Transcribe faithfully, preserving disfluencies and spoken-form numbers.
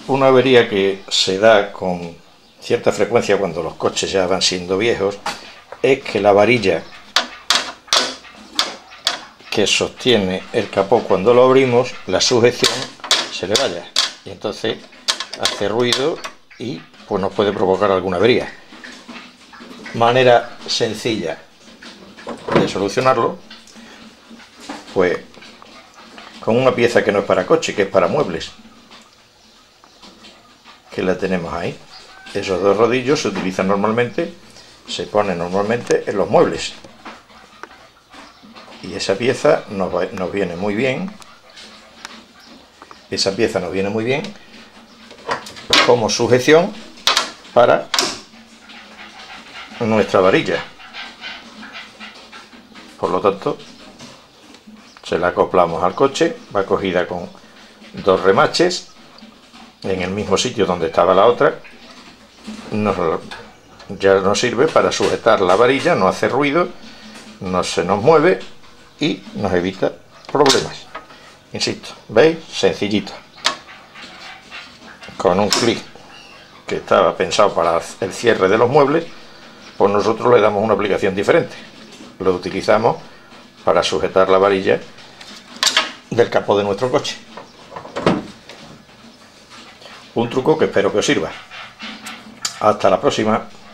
una avería que se da con cierta frecuencia cuando los coches ya van siendo viejos es que la varilla que sostiene el capó cuando lo abrimos, la sujeción se le vaya y entonces hace ruido y pues nos puede provocar alguna avería. Manera sencilla de solucionarlo, pues con una pieza que no es para coche, que es para muebles, que la tenemos ahí. Esos dos rodillos se utilizan normalmente, se ponen normalmente en los muebles y esa pieza nos, va, nos viene muy bien esa pieza nos viene muy bien como sujeción para nuestra varilla. Por lo tanto, se la acoplamos al coche, va cogida con dos remaches en el mismo sitio donde estaba la otra. Nos, ya nos sirve para sujetar la varilla, no hace ruido, no se nos mueve y nos evita problemas. Insisto, ¿veis? Sencillito. Con un clic que estaba pensado para el cierre de los muebles, pues nosotros le damos una aplicación diferente. Lo utilizamos para sujetar la varilla del capó de nuestro coche. Un truco que espero que os sirva. Hasta la próxima.